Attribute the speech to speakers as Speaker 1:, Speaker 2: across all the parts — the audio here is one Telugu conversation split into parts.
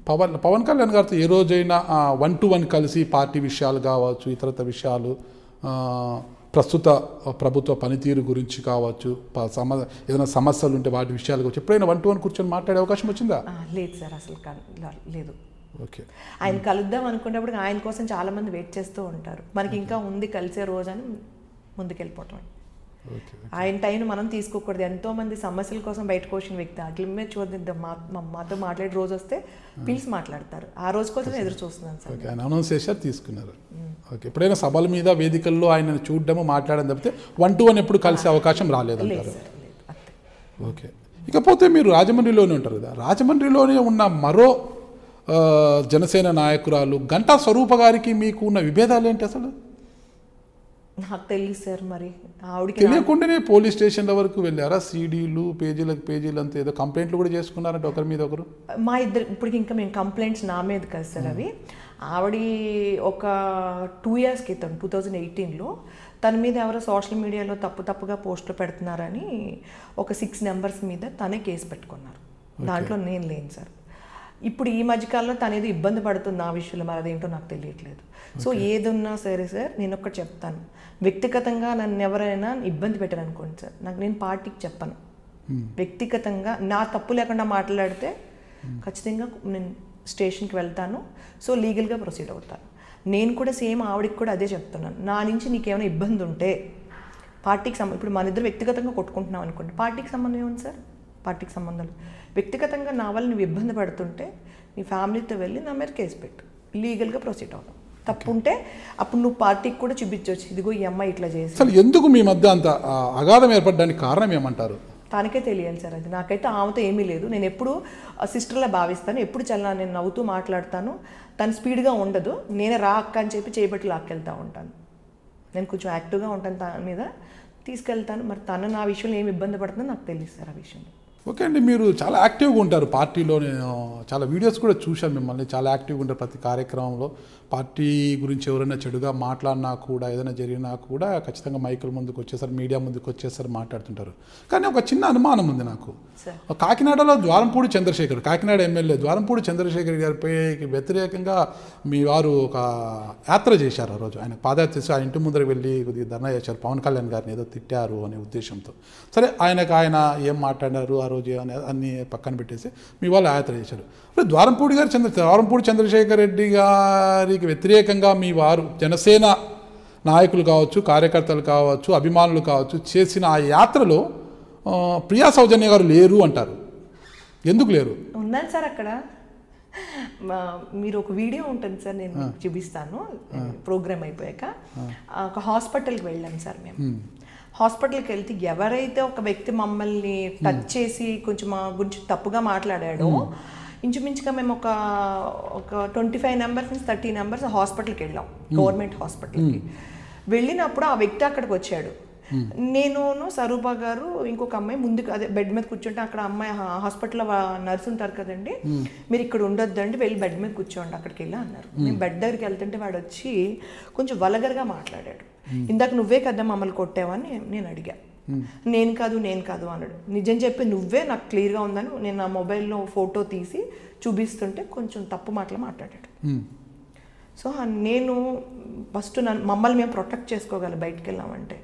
Speaker 1: పవన్ కళ్యాణ్ గారితో ఏ రోజైనా 1-to-1 కలిసి పార్టీ విషయాలు కావచ్చు, ఇతరత విషయాలు, ప్రస్తుత ప్రభుత్వ పనితీరు గురించి కావచ్చు, ఏదైనా సమస్యలు ఉంటే వాటి విషయాలు కావచ్చు, ఎప్పుడైనా 1-to-1 కూర్చొని మాట్లాడే అవకాశం వచ్చిందా?
Speaker 2: లేదు సార్, అసలు లేదు.
Speaker 1: ఓకే.
Speaker 2: ఆయన కలుద్దాం అనుకున్నప్పుడు ఆయన కోసం చాలామంది వెయిట్ చేస్తూ ఉంటారు. మనకి ఇంకా ఉంది కలిసే రోజు అని ముందుకెళ్ళిపోవటం. ఆయన టైం మనం తీసుకోకూడదు. ఎంతోమంది సమస్యల కోసం బయటకు వచ్చిన వ్యక్తి అట్ల మీద చూద్దాం, మాతో మాట్లాడే రోజు వస్తే పిలిచి మాట్లాడతారు. ఆ రోజు కోసం ఎదురు చూస్తున్నాను సార్.
Speaker 1: ఓకే, ఆయన అనౌన్స్ చేశారు, తీసుకున్నారు. ఓకే, ఎప్పుడైనా సభల మీద వేదికల్లో ఆయన చూడడము మాట్లాడడం తప్పితే 1-to-1 ఎప్పుడు కలిసే అవకాశం రాలేదంటారు? ఓకే. ఇకపోతే మీరు రాజమండ్రిలోనే ఉంటారు కదా, రాజమండ్రిలోనే ఉన్న మరో జనసేన నాయకురాలు గంటా స్వరూప గారికి మీకు ఉన్న విభేదాలు ఏంటి అసలు?
Speaker 2: నాకు తెలియదు సార్. మరి ఆవిడకి
Speaker 1: తెలియకుండానే పోలీస్ స్టేషన్ల వరకు వెళ్ళారా? సీడీలు పేజీలు అంతా ఏదో కంప్లైంట్లు కూడా చేసుకున్నారంటే ఒకరి మీద ఒకరు.
Speaker 2: మా ఇద్దరు ఇప్పటికి ఇంకా మేము కంప్లైంట్స్ నా మీద కదా సార్ అవి. ఆవిడ ఒక 2 years క్రితం 2018లో తన మీద ఎవరో సోషల్ మీడియాలో తప్పుగా పోస్టులు పెడుతున్నారని ఒక 6 numbers మీద తనే కేసు పెట్టుకున్నారు. దాంట్లో నేను లేను సార్. ఇప్పుడు ఈ మధ్యకాలంలో తను ఏదో ఇబ్బంది పడుతుంది ఆ విషయంలో, మరి అదేంటో నాకు తెలియట్లేదు. సో ఏదున్నా సరే సార్, నేను ఒకటి చెప్తాను, వ్యక్తిగతంగా నన్ను ఎవరైనా ఇబ్బంది పెట్టారు అనుకోండి సార్, నేను పార్టీకి చెప్పను. వ్యక్తిగతంగా నా తప్పు లేకుండా మాట్లాడితే ఖచ్చితంగా నేను స్టేషన్కి వెళ్తాను. సో లీగల్గా ప్రొసీడ్ అవుతాను. నేను కూడా సేమ్ ఆవిడకి కూడా అదే చెప్తున్నాను. నా నుంచి నీకేమైనా ఇబ్బంది ఉంటే పార్టీకి ఇప్పుడు మన ఇద్దరు వ్యక్తిగతంగా కొట్టుకుంటున్నాం అనుకోండి, పార్టీకి సంబంధం ఏముంది సార్? పార్టీకి సంబంధాలు. వ్యక్తిగతంగా నా వల్ల నువ్వు ఇబ్బంది పడుతుంటే నీ ఫ్యామిలీతో వెళ్ళి నా మీద కేసు పెట్టు, లీగల్గా ప్రొసీడ్ అవుతాం. తప్పు ఉంటే అప్పుడు నువ్వు పార్టీకి కూడా చూపించవచ్చు, ఇదిగో ఈ అమ్మాయి ఇట్లా చేసి.
Speaker 1: అసలు ఎందుకు మీ మధ్య అంత అగాధం ఏర్పడడానికి కారణం ఏమంటారు?
Speaker 2: తనకే తెలియాలి సార్. అది నాకైతే ఆమెతో ఏమీ లేదు. నేను ఎప్పుడు సిస్టర్లా భావిస్తాను, ఎప్పుడు చాలా నేను నవ్వుతూ మాట్లాడతాను. తను స్పీడ్గా ఉండదు, నేనే రా అక్క అని చెప్పి చేయబట్టి లాక్కెళ్తూ ఉంటాను. నేను కొంచెం యాక్టివ్గా ఉంటాను, తన మీద తీసుకెళ్తాను. మరి తను నా విషయంలో ఏమి ఇబ్బంది పడుతుందో నాకు తెలియదు సార్ ఆ విషయంలో.
Speaker 1: ఓకే అండి, మీరు చాలా యాక్టివ్గా ఉంటారు పార్టీలో. నేను చాలా వీడియోస్ కూడా చూశాను మిమ్మల్ని, చాలా యాక్టివ్గా ఉంటారు ప్రతి కార్యక్రమంలో. పార్టీ గురించి ఎవరైనా చెడుగా మాట్లాడినా కూడా, ఏదైనా జరిగినా కూడా ఖచ్చితంగా మైకుల ముందుకు వచ్చేసారు, మీడియా ముందుకు వచ్చేసారు, మాట్లాడుతుంటారు. కానీ ఒక చిన్న అనుమానం ఉంది నాకు. కాకినాడలో ద్వారంపూడి చంద్రశేఖర్, కాకినాడ ఎమ్మెల్యే ద్వారంపూడి చంద్రశేఖర్ గారిపై వ్యతిరేకంగా మీ వారు ఒక యాత్ర చేశారు. ఆ రోజు ఆయన పాదయాత్ర చేసి ఆ ఇంటి ముందరకు వెళ్ళి కొద్దిగా ధర్నా చేశారు. పవన్ కళ్యాణ్ గారిని ఏదో తిట్టారు అనే ఉద్దేశంతో. సరే, ఆయన ఏం మాట్లాడారు ఆ రోజు అన్ని పక్కన పెట్టేసి మీ వాళ్ళు యాత్ర చేశారు. ఇప్పుడు ద్వారంపూడి చంద్రశేఖర్ రెడ్డి గారికి వ్యతిరేకంగా మీ వారు జనసేన నాయకులు కావచ్చు, కార్యకర్తలు కావచ్చు, అభిమానులు కావచ్చు చేసిన ఆ యాత్రలో ప్రియా సౌజన్య గారు లేరు అంటారు. ఎందుకు లేరు?
Speaker 2: ఉన్నాను సార్ అక్కడ. మీరు ఒక వీడియో ఉంటుంది సార్, నేను చూపిస్తాను ప్రోగ్రామ్ అయిపోయాక. ఒక హాస్పిటల్కి వెళ్ళాం సార్ మేము. హాస్పిటల్కి వెళ్తే ఎవరైతే ఒక వ్యక్తి మమ్మల్ని టచ్ చేసి కొంచెం మా గురించి తప్పుగా మాట్లాడాడో, ఇంచుమించుగా మేము ఒక 25 numbers నుంచి 30 numbers హాస్పిటల్కి వెళ్ళాం, గవర్నమెంట్ హాస్పిటల్కి. వెళ్ళినప్పుడు ఆ వ్యక్తి అక్కడికి వచ్చాడు. నేను స్వరూప గారు ఇంకొక అమ్మాయి ముందుకు అదే బెడ్ మీద కూర్చుంటే, అక్కడ అమ్మాయి హాస్పిటల్లో నర్సు ఉంటారు కదండి, మీరు ఇక్కడ ఉండొద్దండి, వెళ్ళి బెడ్ మీద కూర్చోండి అక్కడికి వెళ్ళి అన్నారు. నేను బెడ్ దగ్గరికి వెళ్తుంటే వాడు వచ్చి కొంచెం వల్గర్గా మాట్లాడాడు. ఇందాక నువ్వే కదా మమ్మల్ని కొట్టావని నేను అడిగా. నేను కాదు అన్నాడు. నిజం చెప్పి నువ్వే, నాకు క్లియర్గా ఉందని నేను నా మొబైల్లో ఫోటో తీసి చూపిస్తుంటే కొంచెం తప్పు మాటలు మాట్లాడాడు. సో నేను ఫస్ట్ మమ్మల్ని మేము ప్రొటెక్ట్ చేసుకోగలం బయటికి వెళ్ళామంటే.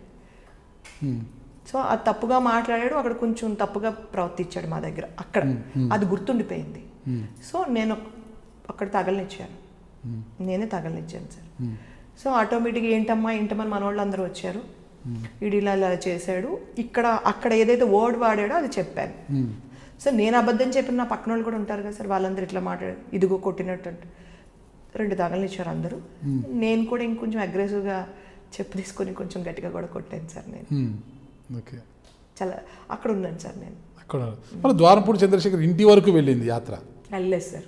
Speaker 2: సో అది తప్పుగా మాట్లాడాడు, అక్కడ కొంచెం తప్పుగా ప్రవర్తించాడు మా దగ్గర. అక్కడ అది గుర్తుండిపోయింది. సో నేను అక్కడ తగలనిచ్చాను, నేనే తగలనిచ్చాను సార్. సో ఆటోమేటిక్గా ఏంటమ్మా మన వాళ్ళు అందరూ వచ్చారు, వీడు ఇలా చేశాడు, అక్కడ ఏదైతే వర్డ్ వాడాడో అది చెప్పాను. సో నేను అబద్ధం చెప్పిన నా పక్కన వాళ్ళు కూడా ఉంటారు కదా సార్, వాళ్ళందరూ ఇట్లా మాట్లాడారు, ఇదిగో కొట్టినట్టు 2 తగలనిచ్చారు అందరూ. నేను కూడా ఇంకొంచెం అగ్రెసివ్గా చెప్పు తీసుకొని కొంచెం గట్టిగా కూడా కొట్టాను సార్ నేను.
Speaker 1: ఓకే,
Speaker 2: చాలా అక్కడ ఉన్నాను సార్ నేను.
Speaker 1: అక్కడ ద్వారంపూడి చంద్రశేఖర్ ఇంటి వరకు వెళ్ళింది యాత్ర?
Speaker 2: వెళ్ళలేదు సార్,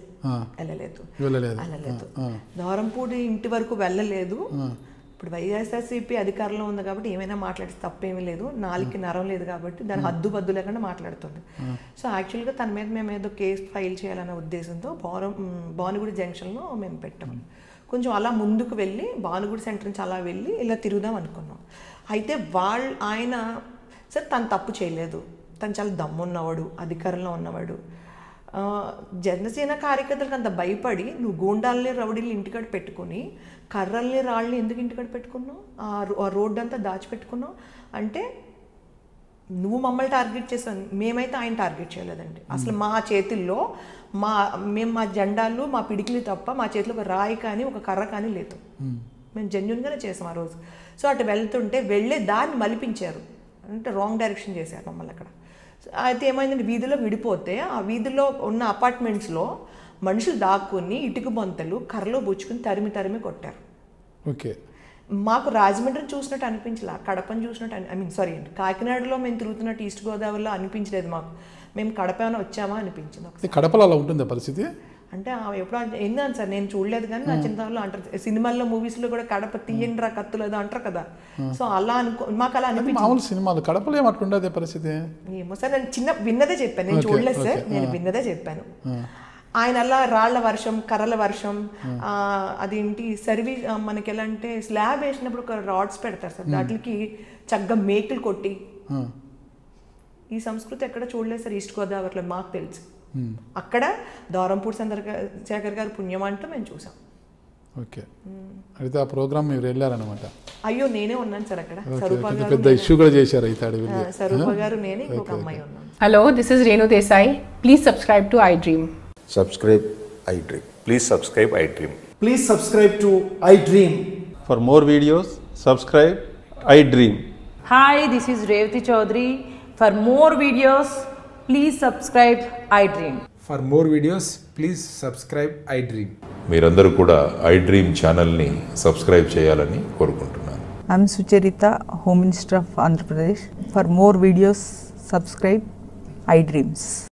Speaker 2: వెళ్ళలేదు. ద్వారంపూడి ఇంటి వరకు వెళ్ళలేదు. ఇప్పుడు వైఎస్ఆర్సీపీ అధికారంలో ఉంది కాబట్టి ఏమైనా మాట్లాడితే తప్పేమీ లేదు, నాలుగుకి నరం లేదు కాబట్టి దాని హద్దు లేకుండా మాట్లాడుతుంది. సో యాక్చువల్గా తన మీద మేము ఏదో కేసు ఫైల్ చేయాలనే ఉద్దేశంతో భానుగుడి జంక్షన్లో మేము పెట్టాము. కొంచెం అలా ముందుకు వెళ్ళి భానుగుడి సెంటర్ నుంచి అలా వెళ్ళి ఇలా తిరుగుదాం అనుకున్నాం. అయితే ఆయన సార్ తను తప్పు చేయలేదు, తను చాలా దమ్మున్నవాడు, అధికారంలో ఉన్నవాడు. జనసేన కార్యకర్తలకు అంత భయపడి నువ్వు గూండాలని రౌడీలు ఇంటికాడ పెట్టుకుని కర్రల్ని రాళ్ళని ఎందుకు ఇంటికాడ పెట్టుకున్నావు, ఆ రోడ్డు అంతా దాచిపెట్టుకున్నావు అంటే నువ్వు మమ్మల్ని టార్గెట్ చేసాను. మేమైతే ఆయన టార్గెట్ చేయలేదండి. అసలు మా చేతుల్లో మేము మా జెండాలు మా పిడికిలు తప్ప మా చేతిలో ఒక రాయి కానీ ఒక కర్ర కానీ లేదు. మేము జెన్యున్గానే చేసాం ఆ రోజు. సో అటు వెళ్తుంటే వెళ్ళే దాన్ని మలిపించారు, అంటే రాంగ్ డైరెక్షన్ చేశారు మమ్మల్ని అక్కడ. అయితే ఏమైందంటే వీధిలో విడిపోతే ఆ వీధిలో ఉన్న అపార్ట్మెంట్స్లో మనుషులు దాక్కుని ఇటుక బొంతలు కర్రలో బుచ్చుకుని తరిమి కొట్టారు.
Speaker 1: ఓకే.
Speaker 2: మాకు రాజమండ్రిని చూసినట్టు అనిపించలే, కడపని చూసినట్టు ఐ మీన్ సారీ అండి కాకినాడలో మేము తిరుగుతున్నట్టు ఈస్ట్ గోదావరిలో అనిపించలేదు మాకు. మేము కడప ఏమైనా వచ్చామా అనిపించింది ఒకసారి.
Speaker 1: కడపలో అలా ఉంటుందా పరిస్థితి
Speaker 2: అంటే ఎప్పుడు ఏందని సార్ నేను చూడలేదు కానీ నా చిన్నతనంలో అంటారు సినిమాల్లో మూవీస్లో కూడా కడప తీయండి రా కత్తులు ఏదో అంటారు కదా. సో అలా మాకు అలా అనిపించింది.
Speaker 1: మామూలు సినిమాలు కడపలో ఏమట్టుండదే పరిస్థితి
Speaker 2: ఏమో సార్ నేను విన్నదే చెప్పాను, నేను చూడలేదు సార్, నేను విన్నదే చెప్పాను. ఆయన అలా రాళ్ల వర్షం కర్రల వర్షం అదేంటి సర్వీస్ మనకి ఎలా అంటే స్లాబ్ వేసినప్పుడు ఒక రాడ్స్ పెడతారు సార్, వాటికి చక్కగా మేకులు కొట్టి ఈ సంస్కృతి ఎక్కడ చూడలేదు సార్ ఈస్ట్ గోదావరిలో మాకు తెలుసు. అక్కడ దూరంపూడి చంద్రశేఖర్ గారు పుణ్యం అంటూ మేము చూసాం.
Speaker 1: ఓకే. అయితే ఆ ప్రోగ్రామ్ మీరు వెళ్ళారనమాట.
Speaker 2: అయ్యో నేనే ఉన్నాను సార్ అక్కడ.
Speaker 1: పెద్ద ఇష్యూ కూడా చేశారు అయితే
Speaker 2: స్వరూప గారు నేనే ఇంకొక అమ్మాయి ఉన్నాను.
Speaker 3: Hello, this is Renu Desai. Please subscribe to iDream.
Speaker 4: Subscribe iDream.
Speaker 5: Please subscribe iDream.
Speaker 6: Please subscribe to iDream.
Speaker 7: For more videos, subscribe iDream.
Speaker 8: Hi, this is Revati Chaudhary. For more videos, please subscribe iDream.
Speaker 6: For more videos, please subscribe iDream.
Speaker 5: మీరందరూ కూడా iDream ఛానల్ని సబ్స్క్రైబ్ చేయాలని కోరుకుంటున్నాను.
Speaker 9: I'm Sucharita, Home Minister of Andhra Pradesh. For more videos, subscribe iDreams.